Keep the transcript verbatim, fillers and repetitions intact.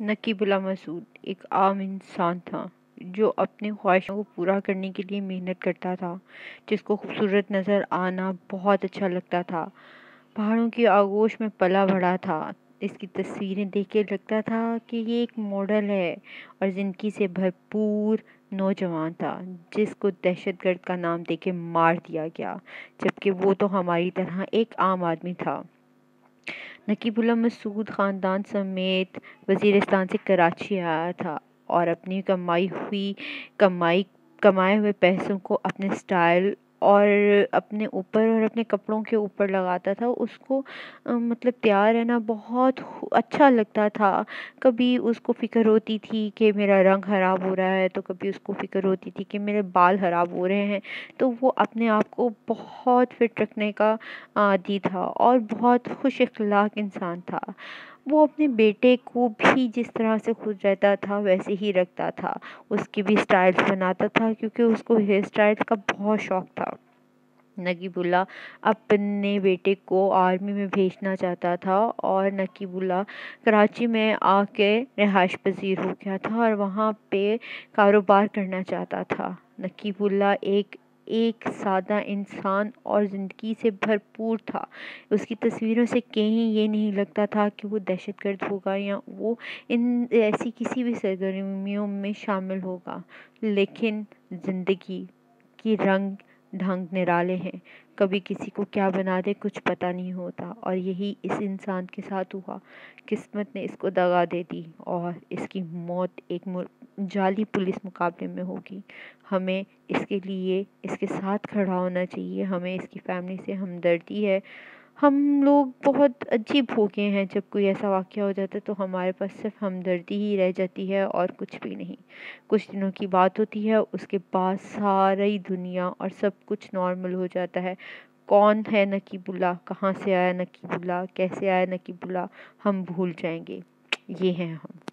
नकीब उल्लाह मसूद एक आम इंसान था जो अपनी ख्वाहिशों को पूरा करने के लिए मेहनत करता था, जिसको खूबसूरत नज़र आना बहुत अच्छा लगता था। पहाड़ों की आगोश में पला बढ़ा था। इसकी तस्वीरें देख के लगता था कि ये एक मॉडल है और ज़िंदगी से भरपूर नौजवान था, जिसको दहशतगर्द का नाम देके मार दिया गया, जबकि वो तो हमारी तरह एक आम आदमी था। नकीब उल्लाह मसूद ख़ानदान समेत वज़ीरिस्तान से कराची आया था और अपनी कमाई हुई कमाई कमाए हुए पैसों को अपने स्टाइल और अपने ऊपर और अपने कपड़ों के ऊपर लगाता था। उसको अ, मतलब तैयार रहना बहुत हु- अच्छा लगता था। कभी उसको फ़िक्र होती थी कि मेरा रंग ख़राब हो रहा है, तो कभी उसको फ़िक्र होती थी कि मेरे बाल ख़राब हो रहे हैं। तो वो अपने आप को बहुत फिट रखने का आदी था और बहुत खुश अखलाक इंसान था। वो अपने बेटे को भी जिस तरह से खुश रहता था वैसे ही रखता था। उसकी भी स्टाइल्स बनाता था क्योंकि उसको हेयर स्टाइल का बहुत शौक था। नकीबुल्लाह अपने बेटे को आर्मी में भेजना चाहता था और नकीबुल्लाह कराची में आके रिहाइश पजीर हो गया था और वहाँ पे कारोबार करना चाहता था। नकीबुल्लाह एक एक सादा इंसान और ज़िंदगी से भरपूर था। उसकी तस्वीरों से कहीं ये नहीं लगता था कि वो दहशतगर्द होगा या वो इन ऐसी किसी भी सरगर्मियों में शामिल होगा। लेकिन ज़िंदगी की रंग ढंग निराले हैं। कभी किसी को क्या बना दे कुछ पता नहीं होता, और यही इस इंसान के साथ हुआ। किस्मत ने इसको दगा दे दी और इसकी मौत एक मु- जाली पुलिस मुकाबले में होगी। हमें इसके लिए इसके साथ खड़ा होना चाहिए। हमें इसकी फैमिली से हमदर्दी है। हम लोग बहुत अजीब हो गए हैं, जब कोई ऐसा वाक़या हो जाता है तो हमारे पास सिर्फ हमदर्दी ही रह जाती है और कुछ भी नहीं। कुछ दिनों की बात होती है, उसके बाद सारी दुनिया और सब कुछ नॉर्मल हो जाता है। कौन है नकीबुल्लाह, कहाँ से आया नकीबुल्लाह, कैसे आया नकीबुल्लाह, हम भूल जाएंगे। ये हैं हम।